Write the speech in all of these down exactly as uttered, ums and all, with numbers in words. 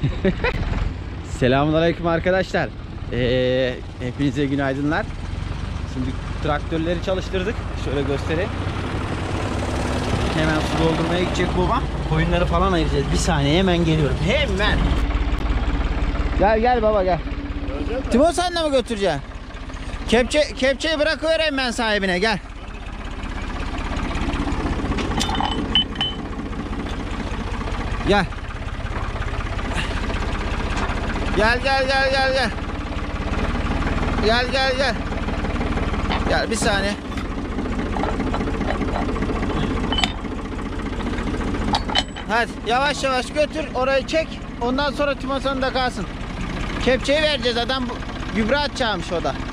Selamünaleyküm arkadaşlar. Ee, hepinize günaydınlar. Şimdi traktörleri çalıştırdık. Şöyle göstereyim. Hemen su doldurmaya gidecek babam. Koyunları falan ayıracağız. Bir saniye, hemen geliyorum. Hemen. Gel gel baba gel. Timo sen de mi götüreceksin? Kepçe, kepçeyi bırakıvereyim ben sahibine, gel. Gel. Gel gel gel gel gel. Gel gel gel. Gel bir saniye. Hadi yavaş yavaş götür, orayı çek. Ondan sonra Timo'nun da kalsın. Kepçeyi vereceğiz, adam gübre atacakmış o da.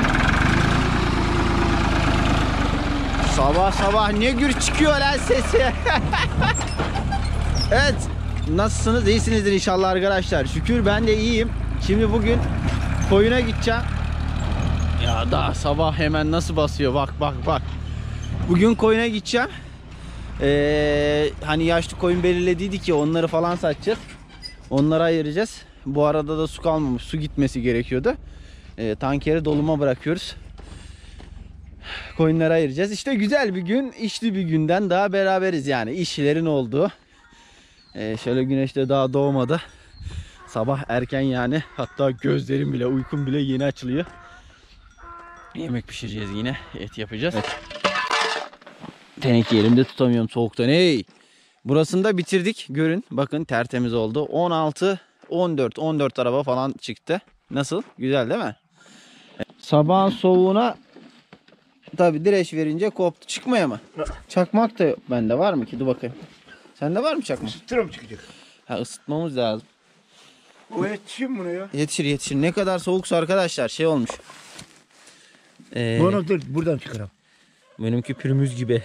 Sabah sabah ne gür çıkıyor lan sesi. Evet. Nasılsınız? İyisinizdir inşallah arkadaşlar. Şükür ben de iyiyim. Şimdi bugün koyuna gideceğim. Ya daha sabah hemen nasıl basıyor, bak bak bak. Bugün koyuna gideceğim. Ee, hani yaşlı koyun belirlediydik ya, onları falan satacağız. Onları ayıracağız. Bu arada da su kalmamış. Su gitmesi gerekiyordu. Ee, tankeri doluma bırakıyoruz. Koyunları ayıracağız. İşte güzel bir gün, işli bir günden daha beraberiz yani. İşlerin olduğu. Ee, şöyle güneş de daha doğmadı. Sabah erken yani. Hatta gözlerim bile, uykum bile yeni açılıyor. Yemek pişireceğiz yine. Et yapacağız. Evet. Tenekeyi elimde tutamıyorum soğuktan. Hey! Burasını da bitirdik. Görün. Bakın tertemiz oldu. on altı, on dört, on dört araba falan çıktı. Nasıl? Güzel değil mi? Sabahın soğuğuna tabi direş verince koptu. Çıkmaya mı? Çakmak da yok. Bende var mı ki? Dur bakayım. Sende var mı çakmak? Isıtırım çıkacak. Ha, ısıtmamız lazım. O yetişir mi buna ya? Yetişir yetişir. Ne kadar soğuksa arkadaşlar şey olmuş. Ee, Bunu dur buradan çıkarım. benimki pürmüz gibi.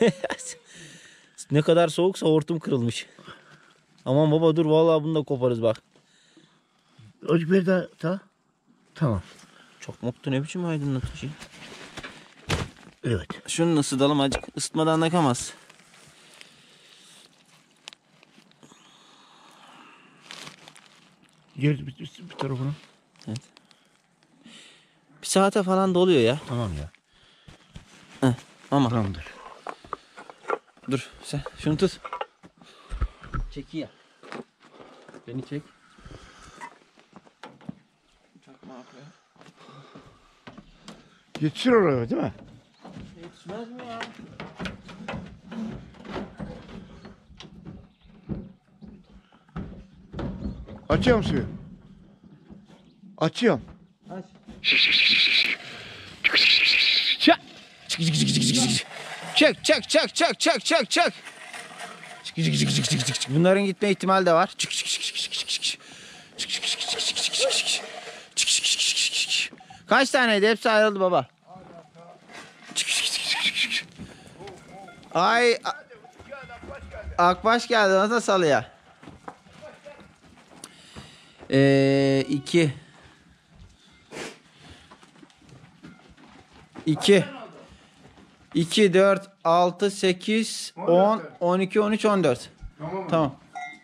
Ne kadar soğuksa hortum kırılmış. Aman baba dur, vallahi bunu da koparız bak. Azıcık bir daha, daha. Tamam. Çakmak da ne biçim aydınlatıcı. Evet. Şunu ısıtalım azıcık. Isıtmadan yakamaz. Gel bir, bir, bir tarafına. Evet. Bir saate falan doluyor ya. Tamam ya. Heh, ama. Tamamdır. Dur sen şunu tut. Çek ya. Beni çek. Çakma yapıyor. Yetişir oraya değil mi? Yetişmez mi ya? Açıyorum suyu. Açıyorum. Aç. Çak. Çek çek çek çek çek çek çek. Bunların gitme ihtimali de var. Kaç taneydi? Hepsi ayrıldı baba. Ay Akbaş geldi, nasıl salıyor? Ee, iki. İki. iki, dört, altı, sekiz, on, on iki, on üç, on dört. Tamam. Tamam.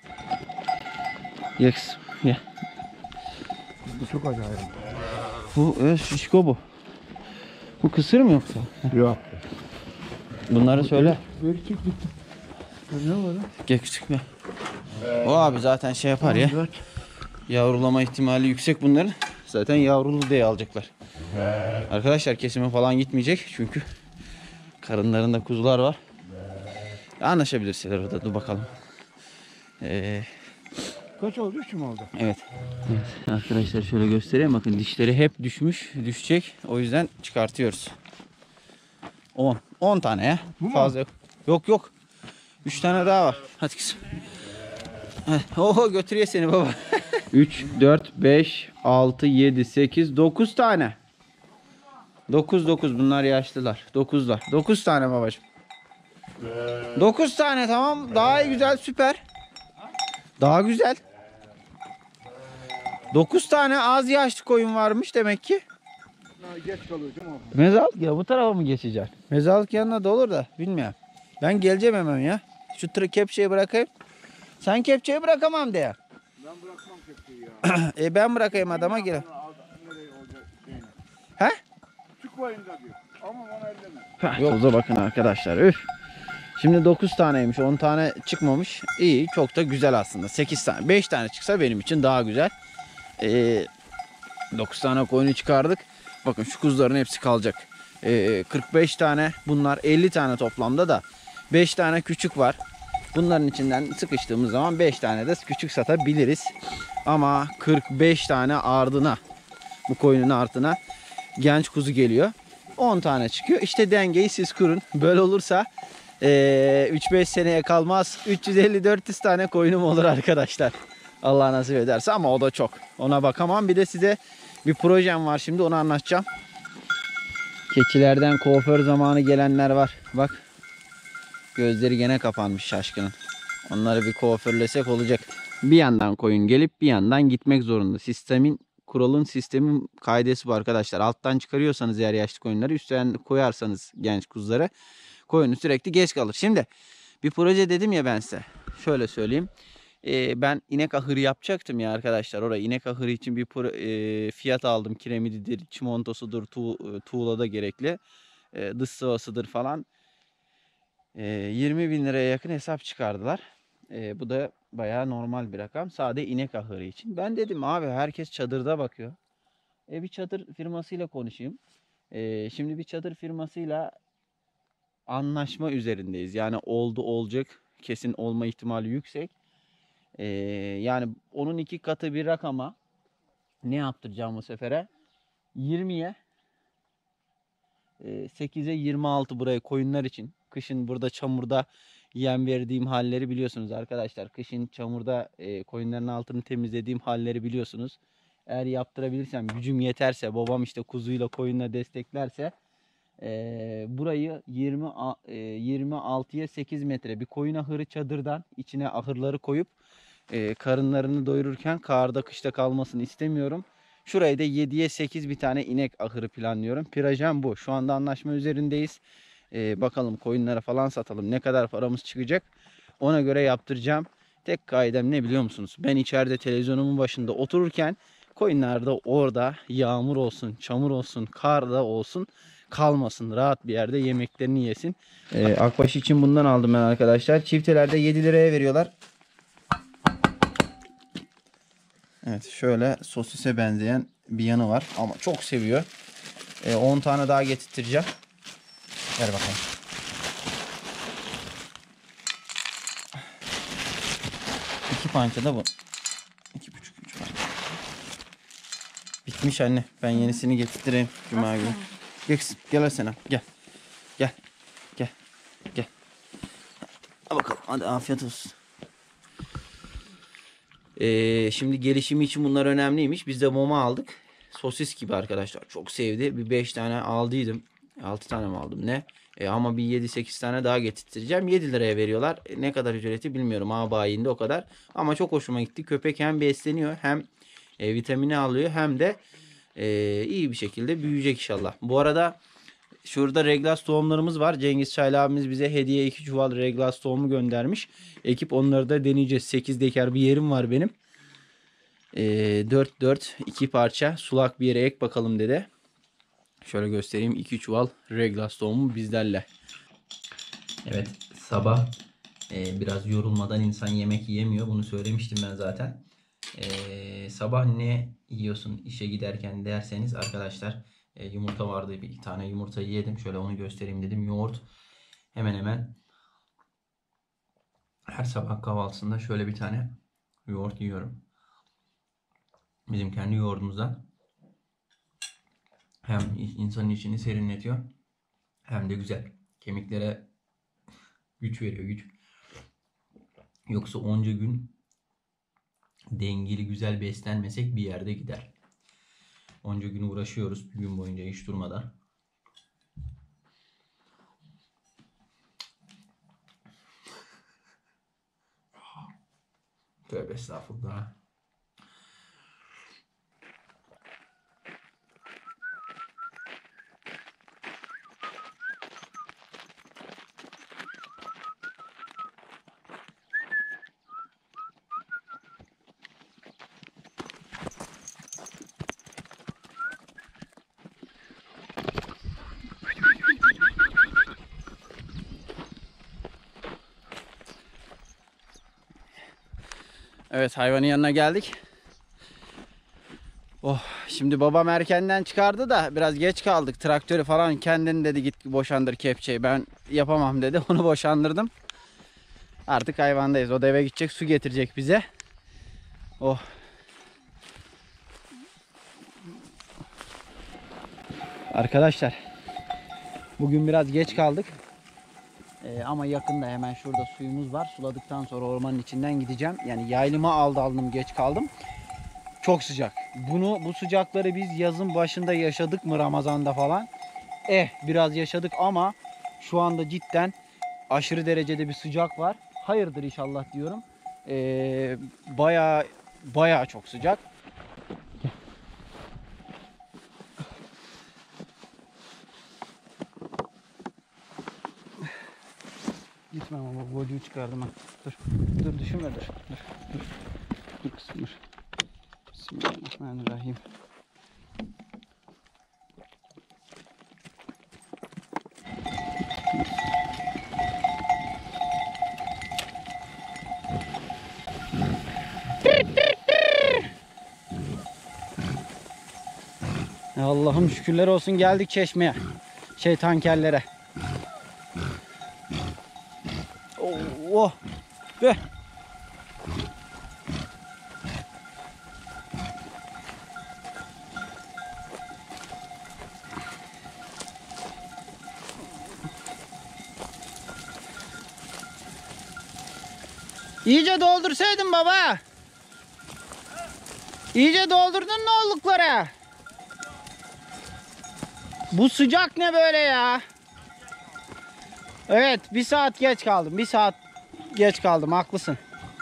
Yes. Gel. Bu çok acayip. Bu evet, şişko bu. Bu kısır mı yoksa? Yok. Bunları söyle. Böyle çık gitti. Ne var lan? Gel küçük bir. O abi zaten şey yapar ya. Evet. Yavrulama ihtimali yüksek bunların. Zaten yavrulu diye alacaklar. Arkadaşlar kesime falan gitmeyecek çünkü karınlarında kuzular var. Anlaşabilirseler orada, dur bakalım. Ee, Kaç oldu? Üç mü oldu? evet. Evet. Arkadaşlar şöyle göstereyim, bakın dişleri hep düşmüş, düşecek. O yüzden çıkartıyoruz. on. on tane ya. Bu mu? Fazla yok. Yok yok. üç tane daha var. Hadi kızım. Oho götürüyor seni baba. üç, dört, beş, altı, yedi, sekiz, dokuz tane. dokuz dokuz, bunlar yaşlılar. dokuzlar. dokuz tane babacığım. dokuz tane, tamam. Daha iyi, güzel, süper. Daha güzel. dokuz tane az yaşlı koyun varmış demek ki. Geç kalıyor değil mi? Mezarlık ya, bu tarafa mı geçeceksin? Mezarlık yanına da olur da bilmiyorum. Ben geleceğim hemen ya. Şu tır kepçeyi bırakayım. Sen kepçeyi bırakamam de ya. Ne Ben bırakmam kepçeyi ya. E ben bırakayım adama gir. Nereye olacak şeyine? He? Küçük boyunda diyor. Ama ona elleme. Yok. Toza bakın arkadaşlar. Üf. Şimdi dokuz taneymiş. on tane çıkmamış. İyi. Çok da güzel aslında. sekiz tane. beş tane çıksa benim için daha güzel. Ee, dokuz tane koyunu çıkardık. Bakın şu kuzuların hepsi kalacak. Ee, kırk beş tane bunlar. elli tane toplamda da. beş tane küçük var. Bunların içinden sıkıştığımız zaman beş tane de küçük satabiliriz. Ama kırk beş tane ardına, bu koyunun ardına genç kuzu geliyor. on tane çıkıyor. İşte dengeyi siz kurun. Böyle olursa ee, üç beş seneye kalmaz. üç yüz elli dört yüz tane koyunum olur arkadaşlar. Allah nasip ederse, ama o da çok. Ona bakamam. Bir de size bir projem var, şimdi onu anlatacağım. Keçilerden kuaför zamanı gelenler var. Bak. Gözleri gene kapanmış şaşkının. Onları bir kuaförlesek olacak. Bir yandan koyun gelip bir yandan gitmek zorunda. Sistemin, kuralın, sistemin kaidesi bu arkadaşlar. Alttan çıkarıyorsanız eğer yaşlı koyunları, üstten koyarsanız genç kuzuları, koyunu sürekli geç kalır. Şimdi bir proje dedim ya ben size. Şöyle söyleyeyim. Ee, ben inek ahırı yapacaktım ya arkadaşlar. Oraya inek ahırı için bir pro, e, fiyat aldım. Kiremididir, çimentosudur, tu, tuğlada gerekli. E, dış sıvasıdır falan. E, yirmi bin liraya yakın hesap çıkardılar. E, bu da bayağı normal bir rakam. Sade inek ahırı için. Ben dedim abi, herkes çadırda bakıyor. E, bir çadır firmasıyla konuşayım. E, şimdi bir çadır firmasıyla anlaşma üzerindeyiz. Yani oldu olacak. Kesin olma ihtimali yüksek. Ee, yani onun iki katı bir rakama ne yaptıracağım bu sefere? yirmiye e, sekize yirmi altı buraya koyunlar için. Kışın burada çamurda yem verdiğim halleri biliyorsunuz arkadaşlar. Kışın çamurda e, koyunların altını temizlediğim halleri biliyorsunuz. Eğer yaptırabilirsem, gücüm yeterse, babam işte kuzuyla koyunla desteklerse e, burayı yirmi, e, yirmi altıya sekiz metre bir koyun ahırı çadırdan içine ahırları koyup e, karınlarını doyururken karda kışta kalmasını istemiyorum. Şurayı da yediye sekiz bir tane inek ahırı planlıyorum. Projem bu. Şu anda anlaşma üzerindeyiz. E, bakalım koyunlara falan satalım. Ne kadar paramız çıkacak? Ona göre yaptıracağım. Tek kaidem ne biliyor musunuz? Ben içeride televizyonumun başında otururken koyunlar da orada, yağmur olsun, çamur olsun, kar da olsun, kalmasın. Rahat bir yerde yemeklerini yesin. E, Akbaş için bundan aldım ben arkadaşlar. Çiftelerde yedi liraya veriyorlar. Evet, şöyle sosise benzeyen bir yanı var ama çok seviyor. E, on tane daha getirteceğim. Ver bakalım. İki pança da bu. İki buçuk, üç pança. Bitmiş anne. Ben yenisini getirtireyim Cuma günü. Gel kızım, gel Asena. Gel. Gel. Gel. Gel. Al bakalım. Hadi afiyet olsun. Ee, şimdi gelişimi için bunlar önemliymiş. Biz de mama aldık. Sosis gibi arkadaşlar. Çok sevdi. Bir beş tane aldıydım. altı tane mi aldım ne? E, ama bir yedi sekiz tane daha getirteceğim. yedi liraya veriyorlar. E, ne kadar ücreti bilmiyorum. A bayinde o kadar. Ama çok hoşuma gitti. Köpek hem besleniyor, hem e, vitamini alıyor, hem de e, iyi bir şekilde büyüyecek inşallah. Bu arada şurada Reglas tohumlarımız var. Cengiz Çaylı abimiz bize hediye iki çuval Reglas tohumu göndermiş. Ekip onları da deneyeceğiz. sekiz dekar bir yerim var benim. E, dört dört iki parça sulak bir yere ek bakalım dedi. Şöyle göstereyim. iki çuval Reglas tohumu bizlerle. Evet, sabah e, biraz yorulmadan insan yemek yiyemiyor. Bunu söylemiştim ben zaten. E, sabah ne yiyorsun işe giderken derseniz arkadaşlar, e, yumurta vardı. Bir tane yumurtayı yedim. Şöyle onu göstereyim dedim. Yoğurt hemen hemen her sabah kahvaltısında şöyle bir tane yoğurt yiyorum. Bizim kendi yoğurdumuzdan. Hem insanın içini serinletiyor, hem de güzel. Kemiklere güç veriyor, güç. Yoksa onca gün dengeli güzel beslenmesek bir yerde gider. Onca gün uğraşıyoruz bir gün boyunca hiç durmadan. Tövbe estağfurullah. Evet, hayvanın yanına geldik. Oh, şimdi babam erkenden çıkardı da biraz geç kaldık. Traktörü falan kendin dedi git boşandır kepçeyi. Ben yapamam dedi. Onu boşandırdım. Artık hayvandayız. O da eve gidecek, su getirecek bize. Oh. Arkadaşlar, bugün biraz geç kaldık. Ee, ama yakında hemen şurada suyumuz var. Suladıktan sonra ormanın içinden gideceğim. Yani yaylıma aldı aldım geç kaldım. Çok sıcak. Bunu bu sıcakları biz yazın başında yaşadık mı Ramazan'da falan? Eh biraz yaşadık ama şu anda cidden aşırı derecede bir sıcak var. Hayırdır inşallah diyorum. Ee, bayağı bayağı çok sıcak. Gitmem ama golüğü çıkardım ha. Dur. Dur düşünme dur. Dur. Dur. Dur kızım dur. Bismillahirrahmanirrahim. Allah'ım şükürler olsun geldik çeşmeye. Şey tankerlere. Oh, oh. Be. İyice doldursaydın baba. İyice doldurdun ne oldukları. Bu sıcak ne böyle ya? Evet, bir saat geç kaldım. Bir saat geç kaldım. Haklısın.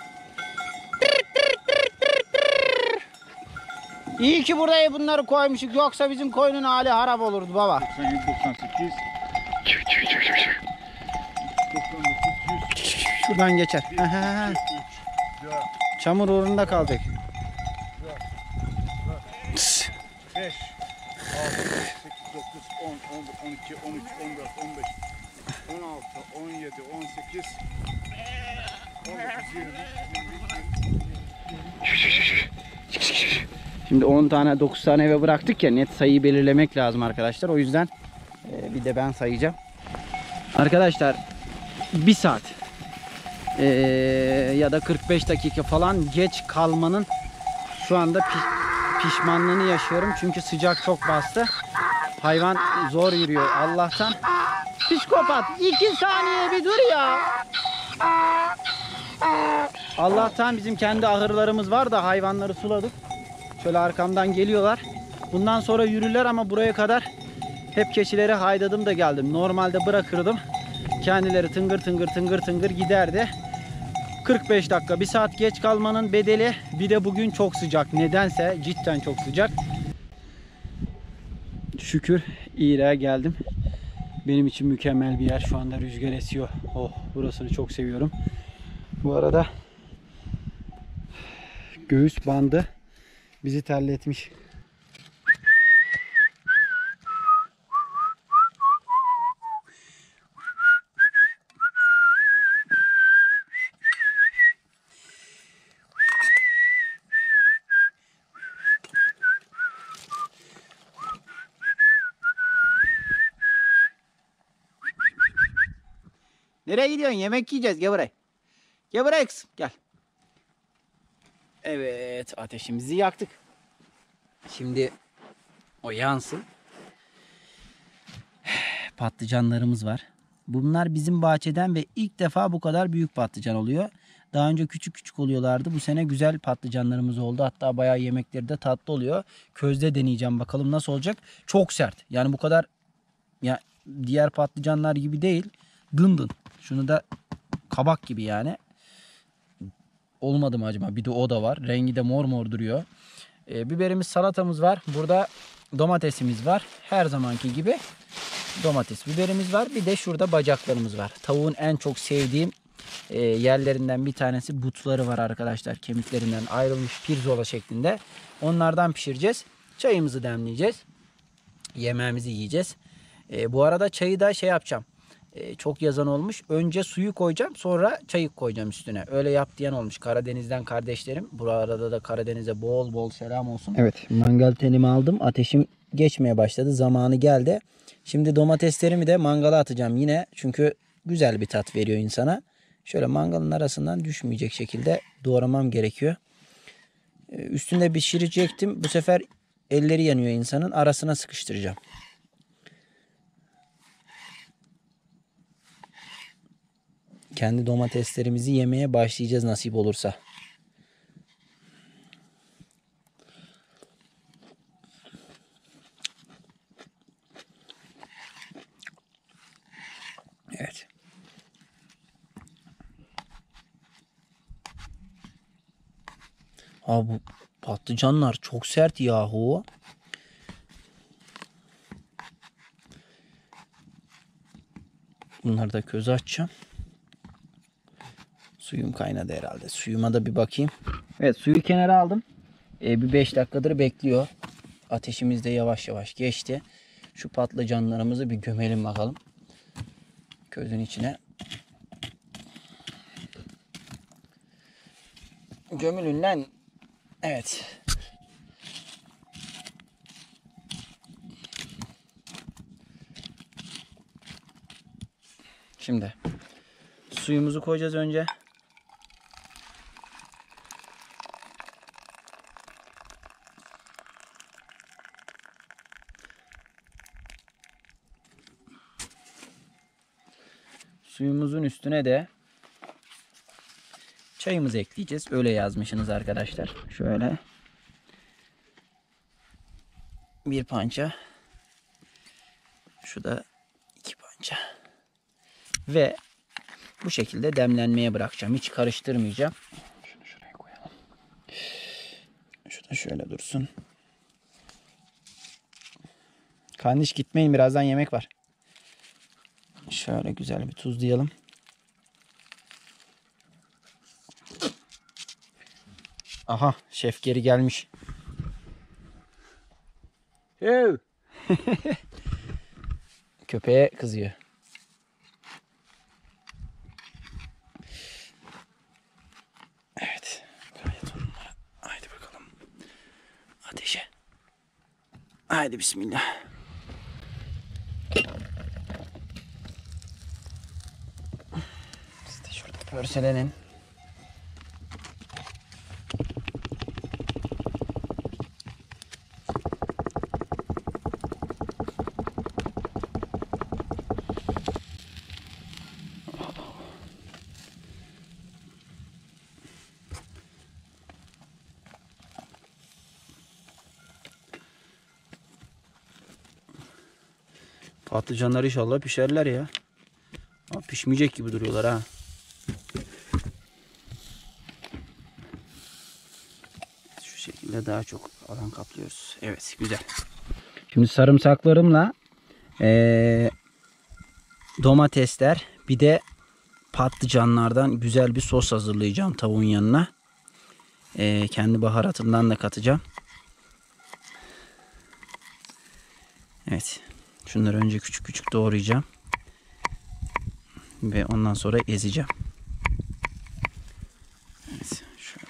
İyi ki buraya bunları koymuşuk. Yoksa bizim koyunun hali harap olurdu baba. doksan yedi doksan sekiz Şuradan geçer. Çamur uğrunda kalacak. beş altı sekiz dokuz on on bir on iki on üç on dört on beş on altı on yedi on sekiz on dokuz yirmi Şimdi on tane dokuz tane eve bıraktık ya, net sayıyı belirlemek lazım arkadaşlar. O yüzden e, bir de ben sayacağım. Arkadaşlar bir saat e, ya da kırk beş dakika falan geç kalmanın şu anda pi pişmanlığını yaşıyorum. Çünkü sıcak çok bastı. Hayvan zor yürüyor Allah'tan. Psikopat iki saniye bir dur ya. Allah'tan bizim kendi ahırlarımız var da hayvanları suladık. Şöyle arkamdan geliyorlar. Bundan sonra yürürler ama buraya kadar hep keçileri haydadım da geldim. Normalde bırakırdım. Kendileri tıngır tıngır tıngır tıngır giderdi. kırk beş dakika, bir saat geç kalmanın bedeli. Bir de bugün çok sıcak. Nedense cidden çok sıcak. Şükür İğre'ye geldim. Benim için mükemmel bir yer. Şu anda rüzgar esiyor. Oh, burasını çok seviyorum. Bu arada göğüs bandı bizi terletmiş. Nereye gidiyorsun? Yemek yiyeceğiz. Gel buraya. Gel buraya kızım. Gel. Evet. Ateşimizi yaktık. Şimdi o yansın. Patlıcanlarımız var. Bunlar bizim bahçeden ve ilk defa bu kadar büyük patlıcan oluyor. Daha önce küçük küçük oluyorlardı. Bu sene güzel patlıcanlarımız oldu. Hatta bayağı yemekleri de tatlı oluyor. Közde deneyeceğim. Bakalım nasıl olacak. Çok sert. Yani bu kadar ya diğer patlıcanlar gibi değil. Dın dın. Şunu da kabak gibi yani. Olmadı mı acaba? Bir de o da var. Rengi de mor mor duruyor. Ee, biberimiz, salatamız var. Burada domatesimiz var. Her zamanki gibi domates, biberimiz var. Bir de şurada bacaklarımız var. Tavuğun en çok sevdiğim e, yerlerinden bir tanesi butları var arkadaşlar. Kemiklerinden ayrılmış pirzola şeklinde. Onlardan pişireceğiz. Çayımızı demleyeceğiz. Yemeğimizi yiyeceğiz. E, bu arada çayı da şey yapacağım. e, çok yazan olmuş. Önce suyu koyacağım, sonra çayı koyacağım üstüne. Öyle yap diyen olmuş Karadeniz'den kardeşlerim. Bu arada da Karadeniz'e bol bol selam olsun. Evet, mangal tenimi aldım. Ateşim geçmeye başladı. Zamanı geldi. Şimdi domateslerimi de mangala atacağım yine. Çünkü güzel bir tat veriyor insana. Şöyle mangalın arasından düşmeyecek şekilde doğramam gerekiyor. Üstünde pişirecektim. Bu sefer elleri yanıyor insanın. Arasına sıkıştıracağım. Kendi domateslerimizi yemeye başlayacağız nasip olursa. Evet. Abi bu patlıcanlar çok sert yahu. Bunları da köze açacağım. Suyum kaynadı herhalde. Suyuma da bir bakayım. Evet, suyu kenara aldım. Ee, bir beş dakikadır bekliyor. Ateşimiz de yavaş yavaş geçti. Şu patlıcanlarımızı bir gömelim bakalım. Közün içine. Gömülün lan. Evet. Şimdi suyumuzu koyacağız önce. Suyumuzun üstüne de çayımızı ekleyeceğiz. Öyle yazmışsınız arkadaşlar. Şöyle bir pança. Şu da iki pança. Ve bu şekilde demlenmeye bırakacağım. Hiç karıştırmayacağım. Şunu şuraya koyalım. Şu da şöyle dursun. Kardeş gitmeyin, birazdan yemek var. Şöyle güzel bir tuzlayalım. Aha, şef geri gelmiş. Hey. Köpeğe kızıyor. Evet. Gayet onlara. Haydi bakalım. Ateşe. Haydi bismillah. Siz de şurada pörselenin. Patlıcanlar inşallah pişerler ya. Ama pişmeyecek gibi duruyorlar ha. Şu şekilde daha çok alan kaplıyoruz. Evet, güzel. Şimdi sarımsaklarımla ee, domatesler, bir de patlıcanlardan güzel bir sos hazırlayacağım tavuğun yanına. Ee, kendi baharatımdan da katacağım. Evet. Şunları önce küçük küçük doğrayacağım. Ve ondan sonra ezeceğim. Evet, şöyle.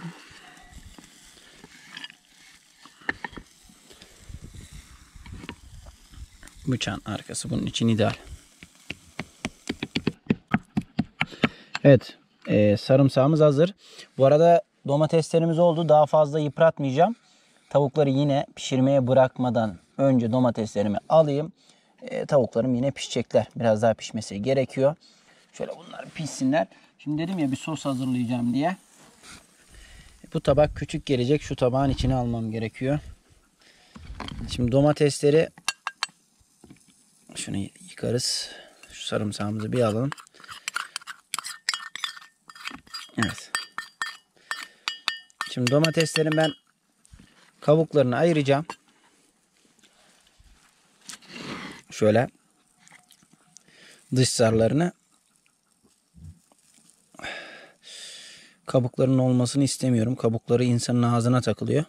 Bıçağın arkası bunun için ideal. Evet. E, sarımsağımız hazır. Bu arada domateslerimiz oldu. Daha fazla yıpratmayacağım. Tavukları yine pişirmeye bırakmadan önce domateslerimi alayım. E, tavuklarım yine pişecekler. Biraz daha pişmesi gerekiyor. Şöyle bunlar pişsinler. Şimdi dedim ya bir sos hazırlayacağım diye. Bu tabak küçük gelecek. Şu tabağın içine almam gerekiyor. Şimdi domatesleri şunu yıkarız. Şu sarımsağımızı bir alalım. Evet. Şimdi domateslerin ben kabuklarını ayıracağım. Şöyle dış zarlarını, kabuklarının olmasını istemiyorum. Kabukları insanın ağzına takılıyor.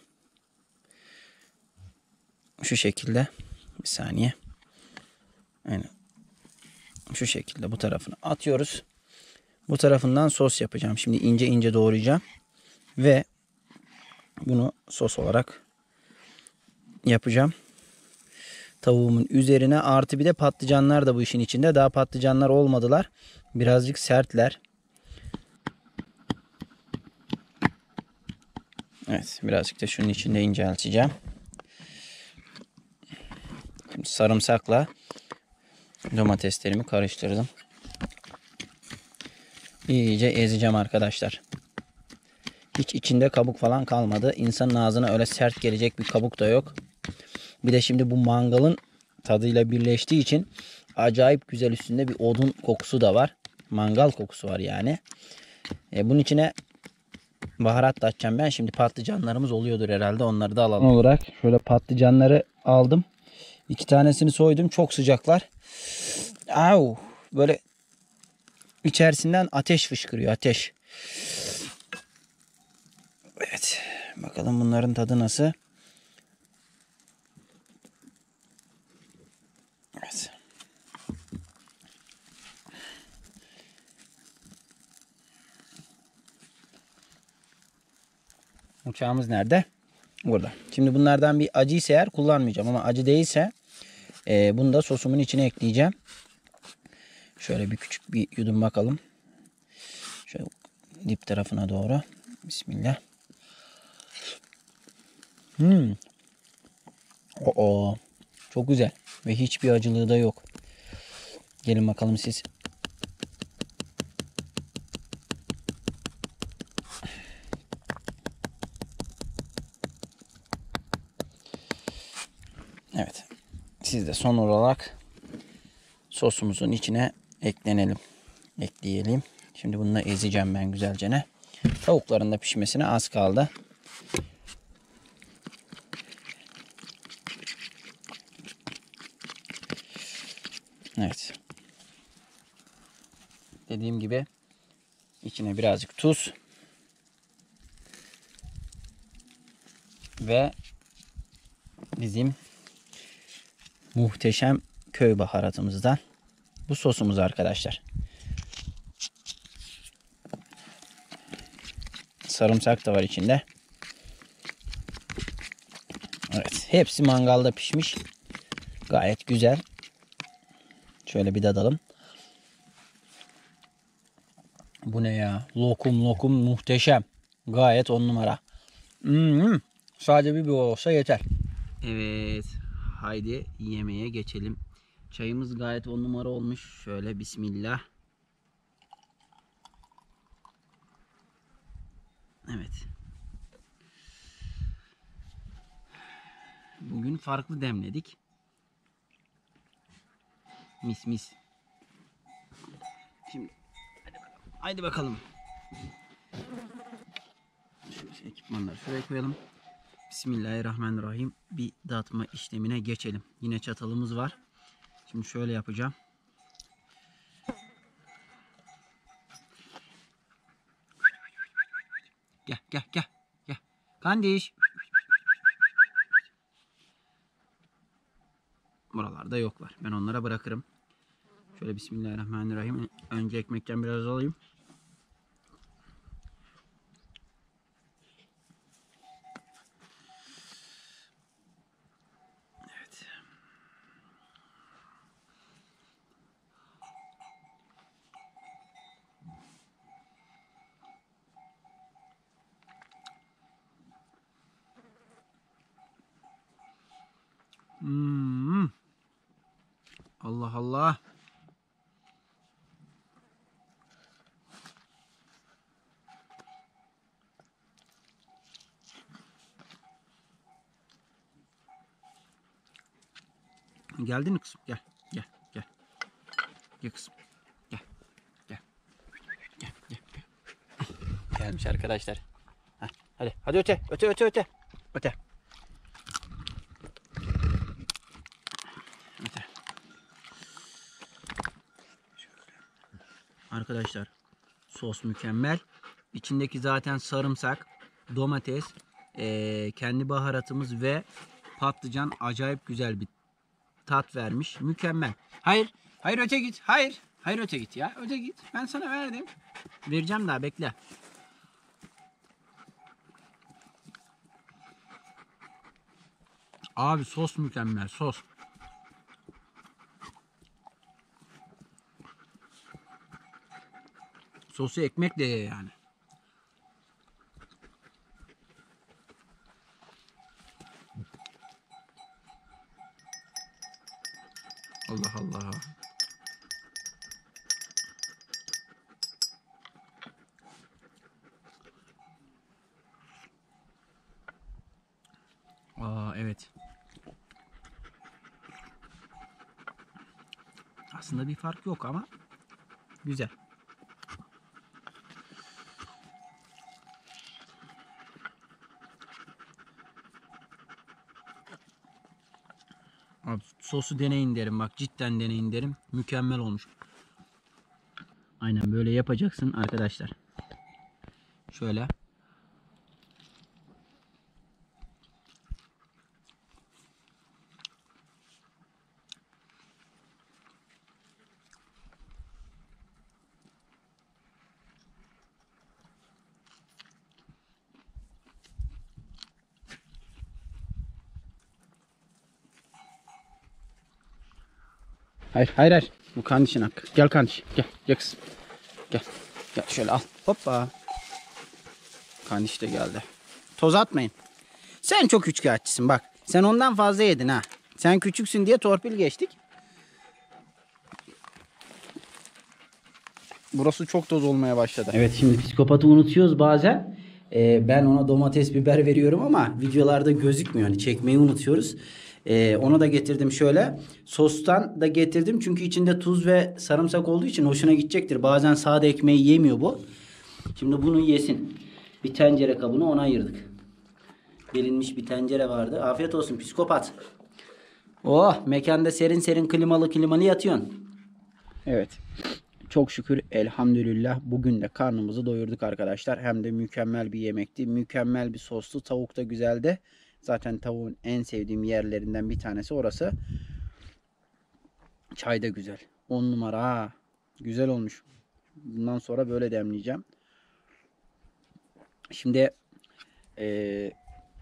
Şu şekilde. Bir saniye. Aynen. Şu şekilde bu tarafını atıyoruz. Bu tarafından sos yapacağım. Şimdi ince ince doğrayacağım. Ve bunu sos olarak yapacağım. Tavuğumun üzerine artı bir de patlıcanlar da bu işin içinde. Daha patlıcanlar olmadılar. Birazcık sertler. Evet, birazcık da şunun içinde incelteceğim. Şimdi sarımsakla domateslerimi karıştırdım. İyice ezeceğim arkadaşlar. Hiç içinde kabuk falan kalmadı. İnsanın ağzına öyle sert gelecek bir kabuk da yok. Bir de şimdi bu mangalın tadıyla birleştiği için acayip güzel, üstünde bir odun kokusu da var. Mangal kokusu var yani. E, bunun içine baharat da atacağım ben. Şimdi patlıcanlarımız oluyordur herhalde. Onları da alalım. Olarak şöyle patlıcanları aldım. İki tanesini soydum. Çok sıcaklar. Au, böyle içerisinden ateş fışkırıyor. Ateş. Evet. Bakalım bunların tadı nasıl? Evet. Uçağımız nerede? Burada. Şimdi bunlardan bir acıysa eğer kullanmayacağım, ama acı değilse e, bunu da sosumun içine ekleyeceğim. Şöyle bir küçük bir yudum bakalım. Şöyle dip tarafına doğru. Bismillah. Hmm. Oo. Çok güzel. Ve hiçbir acılığı da yok. Gelin bakalım siz. Evet. Siz de son olarak sosumuzun içine eklenelim. Ekleyelim. Şimdi bunu da ezeceğim ben güzelce ne. Tavukların da pişmesine az kaldı. Evet. Dediğim gibi içine birazcık tuz ve bizim muhteşem köy baharatımızdan bu sosumuz arkadaşlar. Sarımsak da var içinde. Evet, hepsi mangalda pişmiş. Gayet güzel. Şöyle bir dadalım. Bu ne ya? Lokum lokum muhteşem. Gayet on numara. Hmm, sadece bir bir olsa yeter. Evet. Haydi yemeğe geçelim. Çayımız gayet on numara olmuş. Şöyle bismillah. Evet. Bugün farklı demledik. Mis mis. Şimdi haydi bakalım. Şu ekipmanları şuraya koyalım. Bismillahirrahmanirrahim. Bir dağıtma işlemine geçelim. Yine çatalımız var. Şimdi şöyle yapacağım. Gel gel gel. Gel. Kandiş. Buralarda yoklar. Ben onlara bırakırım. Şöyle Bismillahirrahmanirrahim. Önce ekmekten biraz alayım. Evet. Hmm. Allah Allah. Geldin mi kızım? Gel. Gel. Gel. Gel kızım. Gel. Gel. Gel. Gel. Gel. Gelmiş arkadaşlar. Heh, hadi. Hadi öte. Öte öte öte. Öte. Öte. Arkadaşlar sos mükemmel. İçindeki zaten sarımsak, domates, ee, kendi baharatımız ve patlıcan acayip güzel bir tat vermiş. Mükemmel. Hayır, Hayır öte git. Hayır. Hayır öte git ya. Öte git. Ben sana verdim. Vereceğim daha bekle. Abi sos mükemmel sos. Sosu ekmekle ye yani. Allah Allah. Aa evet. Aslında bir fark yok ama güzel. Abi sosu deneyin derim bak, cidden deneyin derim. Mükemmel olmuş. Aynen böyle yapacaksın arkadaşlar. Şöyle. Hayır hayır hayır. Bu kardeşin hakkı. Gel kardeş. Gel. Gel kızım. Gel. Gel şöyle al. Hoppa. Kardeş de geldi. Toz atmayın. Sen çok üçkağıtçısın bak. Sen ondan fazla yedin ha. Sen küçüksün diye torpil geçtik. Burası çok toz olmaya başladı. Evet şimdi psikopatı unutuyoruz bazen. Ee, ben ona domates biber veriyorum ama videolarda gözükmüyor. Hani çekmeyi unutuyoruz. Ee, onu da getirdim şöyle. Sostan da getirdim. Çünkü içinde tuz ve sarımsak olduğu için hoşuna gidecektir. Bazen sade ekmeği yemiyor bu. Şimdi bunu yesin. Bir tencere kabını ona ayırdık. Gelinmiş bir tencere vardı. Afiyet olsun psikopat. Oh mekanda serin serin klimalı klimalı yatıyorsun. Evet. Çok şükür elhamdülillah bugün de karnımızı doyurduk arkadaşlar. Hem de mükemmel bir yemekti. Mükemmel bir soslu. Tavuk da güzeldi. Zaten tavuğun en sevdiğim yerlerinden bir tanesi orası. Çay da güzel. on numara ha. Güzel olmuş. Bundan sonra böyle demleyeceğim. Şimdi ee,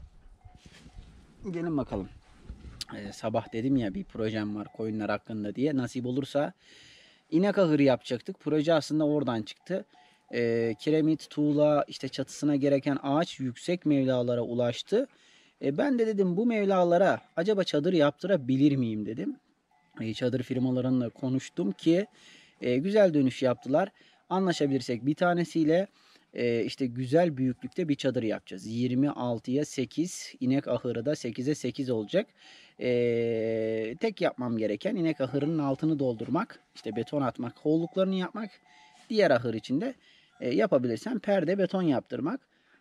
gelin bakalım. Ee, sabah dedim ya bir projem var koyunlar hakkında diye. Nasip olursa İnek ahırı yapacaktık. Proje aslında oradan çıktı. E, kiremit, tuğla, işte çatısına gereken ağaç yüksek mevlalara ulaştı. E, ben de dedim bu mevlalara acaba çadır yaptırabilir miyim dedim. E, çadır firmalarıyla konuştum ki e, güzel dönüş yaptılar. Anlaşabilirsek bir tanesiyle e, işte güzel büyüklükte bir çadır yapacağız. yirmi altıya sekiz, inek ahırı da sekize sekiz olacak. Ee, tek yapmam gereken inek ahırının altını doldurmak, işte beton atmak, holluklarını yapmak. Diğer ahır içinde e, yapabilirsem perde beton yaptırmak.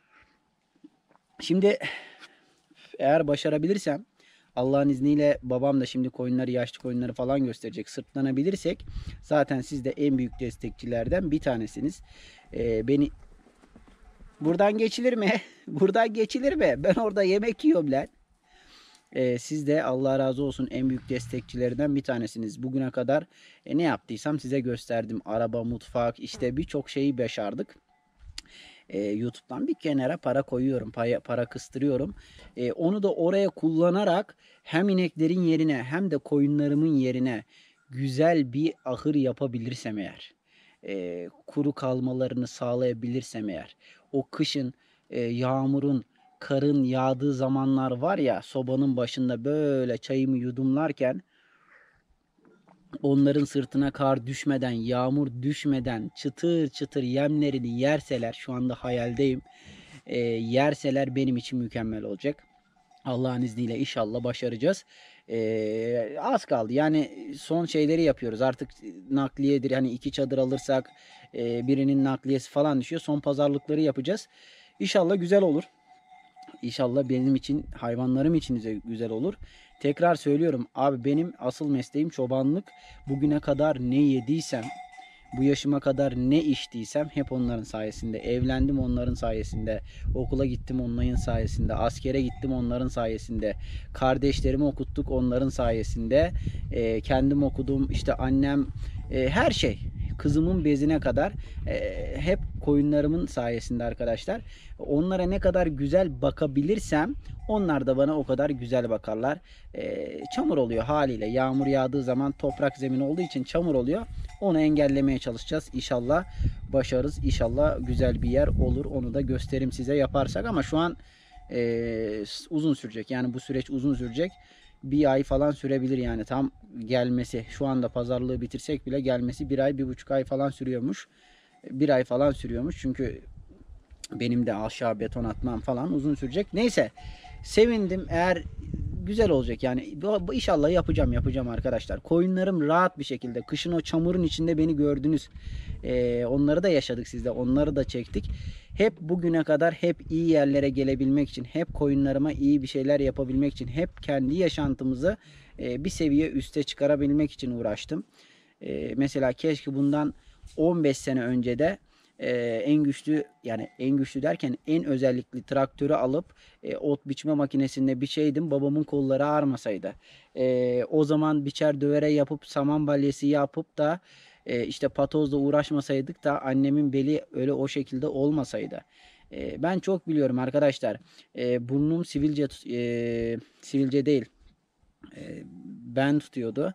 Şimdi eğer başarabilirsem Allah'ın izniyle babam da şimdi koyunları, yaşlı koyunları falan gösterecek. Sırtlanabilirsek zaten siz de en büyük destekçilerden bir tanesiniz. Ee, beni buradan geçilir mi? Buradan geçilir mi? Ben orada yemek yiyorum lan. Ee, siz de Allah razı olsun en büyük destekçilerinden bir tanesiniz. Bugüne kadar e, ne yaptıysam size gösterdim. Araba, mutfak, işte birçok şeyi başardık. Ee, YouTube'dan bir kenara para koyuyorum, para, para kıstırıyorum. Ee, onu da oraya kullanarak hem ineklerin yerine hem de koyunlarımın yerine güzel bir ahır yapabilirsem eğer, e, kuru kalmalarını sağlayabilirsem eğer, o kışın e, yağmurun, karın yağdığı zamanlar var ya, sobanın başında böyle çayımı yudumlarken onların sırtına kar düşmeden, yağmur düşmeden çıtır çıtır yemlerini yerseler, şu anda hayaldeyim, e, yerseler benim için mükemmel olacak. Allah'ın izniyle inşallah başaracağız. Ee, az kaldı. Yani son şeyleri yapıyoruz. Artık nakliyedir. Hani iki çadır alırsak e, birinin nakliyesi falan düşüyor. Son pazarlıkları yapacağız. İnşallah güzel olur. İnşallah benim için, hayvanlarım için de güzel olur. Tekrar söylüyorum abi, benim asıl mesleğim çobanlık. Bugüne kadar ne yediysem, Bu yaşıma kadar ne içtiysem hep onların sayesinde. Evlendim onların sayesinde. Okula gittim onların sayesinde. Askere gittim onların sayesinde. Kardeşlerimi okuttuk onların sayesinde. E, kendim okudum. İşte annem, e, her şey. Kızımın bezine kadar e, hep koyunlarımın sayesinde arkadaşlar. Onlara ne kadar güzel bakabilirsem onlar da bana o kadar güzel bakarlar. E, çamur oluyor haliyle. Yağmur yağdığı zaman toprak zemin olduğu için çamur oluyor. Onu engellemeye çalışacağız. İnşallah başarırız. İnşallah güzel bir yer olur. Onu da gösterim size yaparsak. Ama şu an e, uzun sürecek. Yani bu süreç uzun sürecek. Bir ay falan sürebilir yani tam gelmesi. Şu anda pazarlığı bitirsek bile gelmesi bir ay, bir buçuk ay falan sürüyormuş. Bir ay falan sürüyormuş. Çünkü benim de aşağı beton atmam falan uzun sürecek. Neyse, sevindim. Eğer güzel olacak yani inşallah yapacağım yapacağım arkadaşlar. Koyunlarım rahat bir şekilde. Kışın o çamurun içinde beni gördünüz. Ee, onları da yaşadık sizde. Onları da çektik. Hep bugüne kadar hep iyi yerlere gelebilmek için, hep koyunlarıma iyi bir şeyler yapabilmek için, hep kendi yaşantımızı e, bir seviye üste çıkarabilmek için uğraştım. E, mesela keşke bundan on beş sene önce de e, en güçlü, yani en güçlü derken en özellikli traktörü alıp e, ot biçme makinesinde biçeydim, babamın kolları ağrımasaydı. E, o zaman biçer dövere yapıp saman balyesi yapıp da e, işte patozla uğraşmasaydık da annemin beli öyle o şekilde olmasaydı. E, ben çok biliyorum arkadaşlar. E, burnum sivilce e, sivilce değil. E, ben tutuyordu.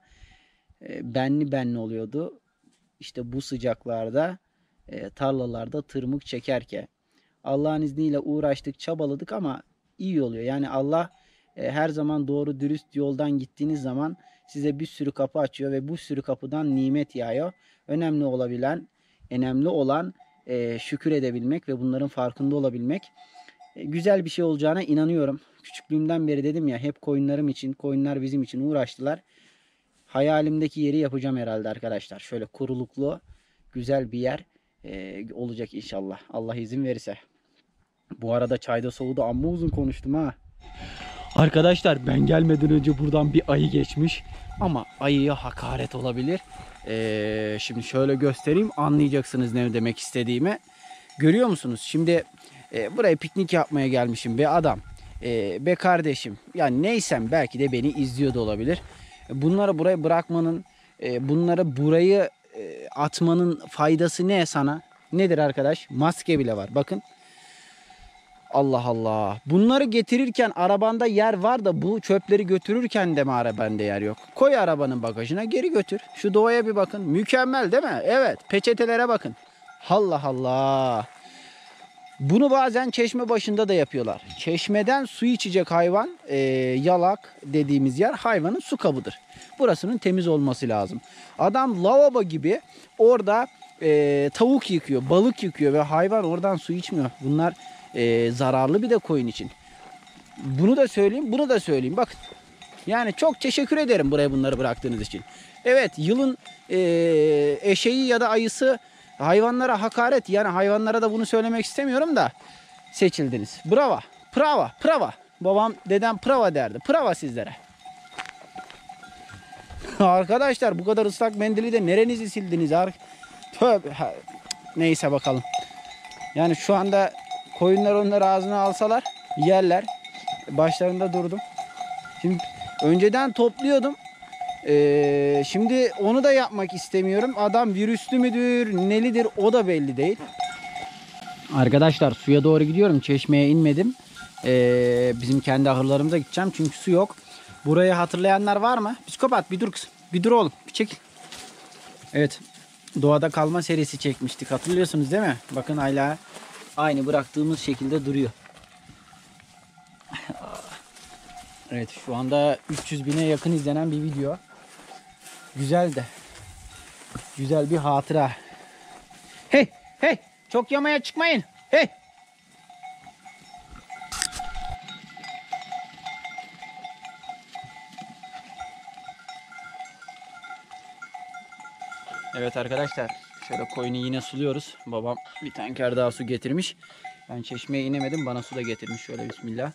E, benli benli oluyordu. İşte bu sıcaklarda e, tarlalarda tırmık çekerken. Allah'ın izniyle uğraştık, çabaladık ama iyi oluyor. Yani Allah e, her zaman doğru dürüst yoldan gittiğiniz zaman size bir sürü kapı açıyor ve bu sürü kapıdan nimet yağıyor. Önemli olabilen, önemli olan e, şükür edebilmek ve bunların farkında olabilmek. E, güzel bir şey olacağına inanıyorum. Küçüklüğümden beri dedim ya, hep koyunlarım için, koyunlar bizim için uğraştılar. Hayalimdeki yeri yapacağım herhalde arkadaşlar. Şöyle kuruluklu, güzel bir yer e, olacak inşallah. Allah izin verirse. Bu arada çayda soğudu, amma uzun konuştum ha. Arkadaşlar ben gelmeden önce buradan bir ayı geçmiş. Ama ayıya hakaret olabilir. Ee, şimdi şöyle göstereyim, anlayacaksınız ne demek istediğimi. Görüyor musunuz? Şimdi e, buraya piknik yapmaya gelmişim be adam. E, be kardeşim. Yani neysem belki de beni izliyor da olabilir. Bunları buraya bırakmanın, e, bunları burayı e, atmanın faydası ne sana? Nedir arkadaş? Maske bile var. Bakın. Allah Allah. Bunları getirirken arabanda yer var da bu çöpleri götürürken de mi arabanda yer yok? Koy arabanın bagajına, geri götür. Şu doğaya bir bakın. Mükemmel değil mi? Evet. Peçetelere bakın. Allah Allah. Bunu bazen çeşme başında da yapıyorlar. Çeşmeden su içecek hayvan, e, yalak dediğimiz yer hayvanın su kabıdır. Burasının temiz olması lazım. Adam lavabo gibi orada e, tavuk yıkıyor, balık yıkıyor ve hayvan oradan su içmiyor. Bunlar e, zararlı bir de koyun için. Bunu da söyleyeyim, bunu da söyleyeyim. Bakın. Yani çok teşekkür ederim buraya bunları bıraktığınız için. Evet, yılın e, eşeği ya da ayısı hayvanlara hakaret. Yani hayvanlara da bunu söylemek istemiyorum da seçildiniz. Bravo. Prava. Prava. Babam, dedem prava derdi. Prava sizlere. Arkadaşlar bu kadar ıslak mendili de nerenizi sildiniz? Tövbe. Neyse bakalım. Yani şu anda koyunlar onları ağzına alsalar yerler. Başlarında durdum. Şimdi önceden topluyordum. Ee, şimdi onu da yapmak istemiyorum. Adam virüslü müdür, nelidir o da belli değil. Arkadaşlar suya doğru gidiyorum. Çeşmeye inmedim. Ee, bizim kendi ahırlarımıza gideceğim. Çünkü su yok. Burayı hatırlayanlar var mı? Psikopat bir dur kızım. Bir dur oğlum. Bir çekil. Evet. Doğada kalma serisi çekmiştik. Hatırlıyorsunuz değil mi? Bakın hala aynı bıraktığımız şekilde duruyor. Evet, şu anda üç yüz bine yakın izlenen bir video. Güzel de. Güzel bir hatıra. Hey, hey, çok yamaya çıkmayın. Hey. Evet arkadaşlar, şöyle koyunu yine suluyoruz. Babam bir tanker daha su getirmiş. Ben çeşmeye inemedim, bana su da getirmiş. Şöyle bismillah.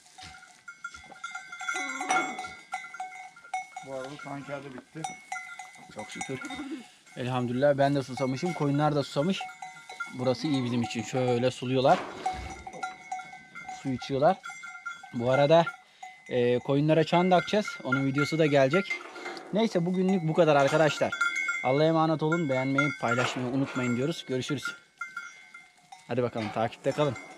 Bu arada tanker de bitti. Çok şükür. Elhamdülillah ben de susamışım. Koyunlar da susamış. Burası iyi bizim için. Şöyle suluyorlar. Su içiyorlar. Bu arada e, koyunlara çan takacağız. Onun videosu da gelecek. Neyse bugünlük bu kadar arkadaşlar. Allah'a emanet olun. Beğenmeyi, paylaşmayı unutmayın diyoruz. Görüşürüz. Hadi bakalım takipte kalın.